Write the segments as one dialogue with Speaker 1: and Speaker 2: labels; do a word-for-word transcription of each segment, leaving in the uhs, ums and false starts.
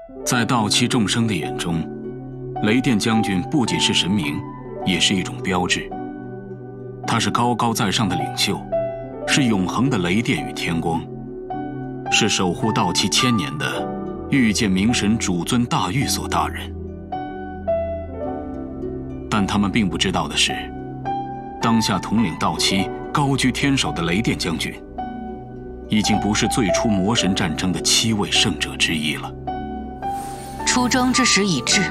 Speaker 1: 在道期众生的眼中，雷电将军不仅是神明，也是一种标志。他是高高在上的领袖，是永恒的雷电与天光，是守护道期千年的御剑明神主尊大御所大人。但他们并不知道的是，当下统领道期、高居天首的雷电将军，已经不是最初魔神战争的七位圣者之一了。
Speaker 2: 出征之时已至。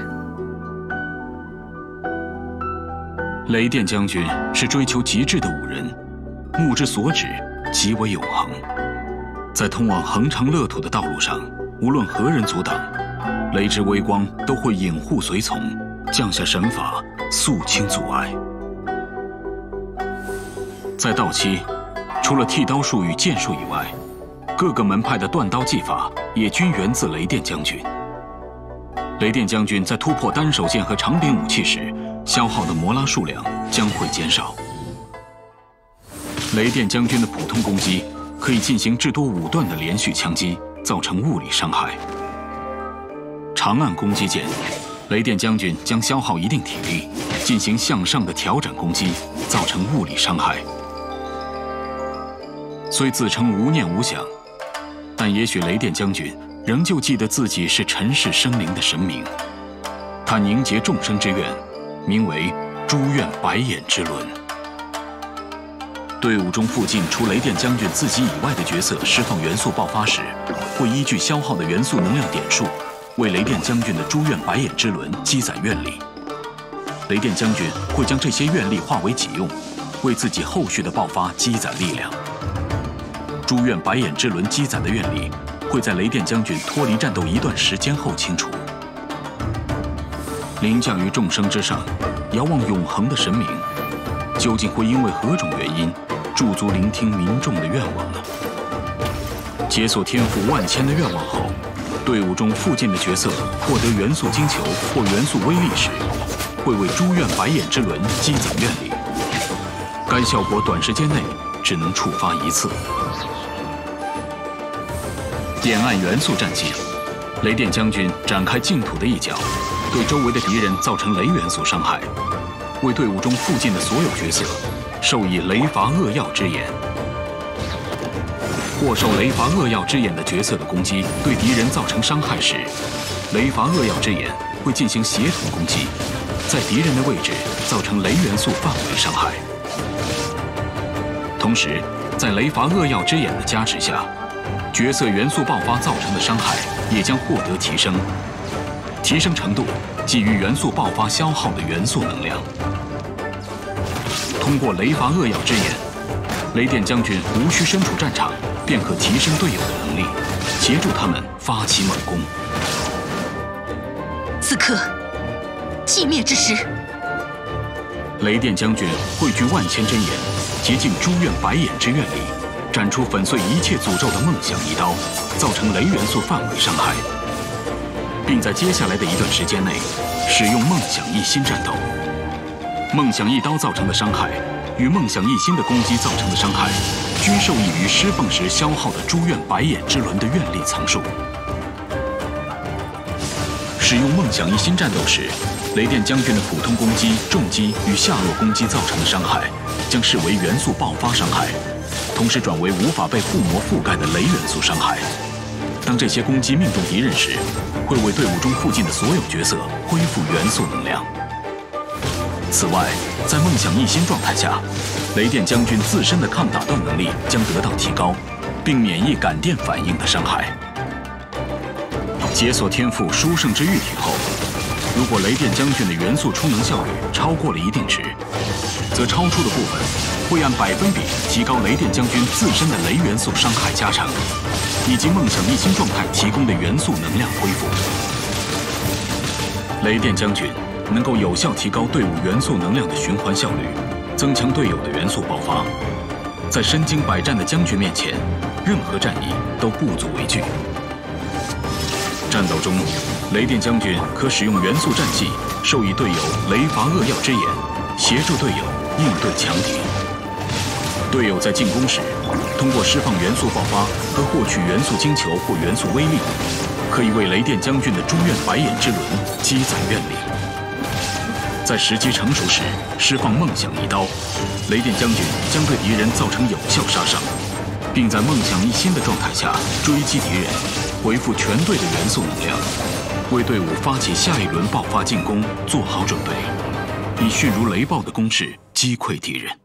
Speaker 1: 雷电将军是追求极致的武人，目之所指极为永恒。在通往恒长乐土的道路上，无论何人阻挡，雷之微光都会隐护随从，降下神法，肃清阻碍。在道期，除了剃刀术与剑术以外，各个门派的断刀技法也均源自雷电将军。雷电将军在突破单手剑和长柄武器时，消耗的摩拉数量将会减少。雷电将军的普通攻击可以进行至多五段的连续枪击，造成物理伤害。长按攻击键，雷电将军将消耗一定体力，进行向上的调整攻击，造成物理伤害。虽自称无念无想，但也许雷电将军仍旧记得自己是尘世生灵的神明。他凝结众生之愿，名为诸愿白眼之轮。队伍中附近除雷电将军自己以外的角色释放元素爆发时，会依据消耗的元素能量点数，为雷电将军的诸愿白眼之轮积攒愿力。雷电将军会将这些愿力化为己用，为自己后续的爆发积攒力量。诸愿白眼之轮积攒的愿力会在雷电将军脱离战斗一段时间后清除。凌驾于众生之上，遥望永恒的神明，究竟会因为何种原因驻足聆听民众的愿望呢？解锁天赋万千的愿望后，队伍中附近的角色获得元素金球或元素威力时，会为诸愿白眼之轮积攒愿力。该效果短时间内只能触发一次。点按元素战技，雷电将军展开净土的一角，对周围的敌人造成雷元素伤害，为队伍中附近的所有角色授以雷伐扼要之眼。获受雷伐扼要之眼的角色的攻击对敌人造成伤害时，雷伐扼要之眼会进行协同攻击，在敌人的位置造成雷元素范围伤害。同时，在雷伐扼要之眼的加持下，角色元素爆发造成的伤害也将获得提升，提升程度基于元素爆发消耗的元素能量。通过雷伐扼要之眼，雷电将军无需身处战场，便可提升队友的能力，协助他们发起猛攻。
Speaker 2: 此刻，寂灭之时。
Speaker 1: 雷电将军汇聚万千真眼，竭尽诸愿白眼之愿力，斩出粉碎一切诅咒的梦想一刀，造成雷元素范围伤害，并在接下来的一段时间内使用梦想一心战斗。梦想一刀造成的伤害与梦想一心的攻击造成的伤害，均受益于施放时消耗的诸愿白眼之轮的愿力层数。使用梦想一心战斗时，雷电将军的普通攻击、重击与下落攻击造成的伤害，将视为元素爆发伤害，同时转为无法被附魔覆盖的雷元素伤害。当这些攻击命中敌人时，会为队伍中附近的所有角色恢复元素能量。此外，在梦想一心状态下，雷电将军自身的抗打断能力将得到提高，并免疫感电反应的伤害。解锁天赋殊胜之玉体后，如果雷电将军的元素充能效率超过了一定值，则超出的部分会按百分比提高雷电将军自身的雷元素伤害加成，以及梦想一心状态提供的元素能量恢复。雷电将军能够有效提高队伍元素能量的循环效率，增强队友的元素爆发。在身经百战的将军面前，任何战役都不足为惧。战斗中，雷电将军可使用元素战技授予队友雷伐扼要之眼，协助队友应对强敌。队友在进攻时，通过释放元素爆发和获取元素金球或元素威力， 可以为雷电将军的中院白眼之轮积攒愿力。在时机成熟时，释放梦想一刀，雷电将军将对敌人造成有效杀伤，并在梦想一心的状态下追击敌人，回复全队的元素能量，为队伍发起下一轮爆发进攻做好准备，以迅如雷暴的攻势击溃敌人。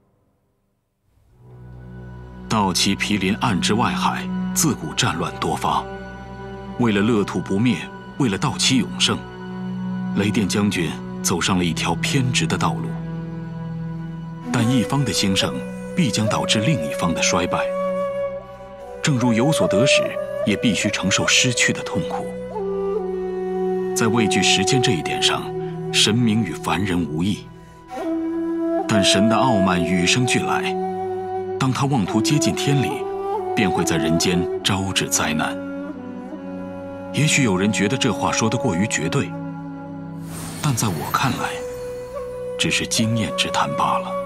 Speaker 1: 道奇毗邻暗之外海，自古战乱多发。为了乐土不灭，为了道奇永胜，雷电将军走上了一条偏执的道路。但一方的兴盛，必将导致另一方的衰败。正如有所得时，也必须承受失去的痛苦。在畏惧时间这一点上，神明与凡人无异。但神的傲慢与生俱来，当他妄图接近天理，便会在人间招致灾难。也许有人觉得这话说得过于绝对，但在我看来，只是经验之谈罢了。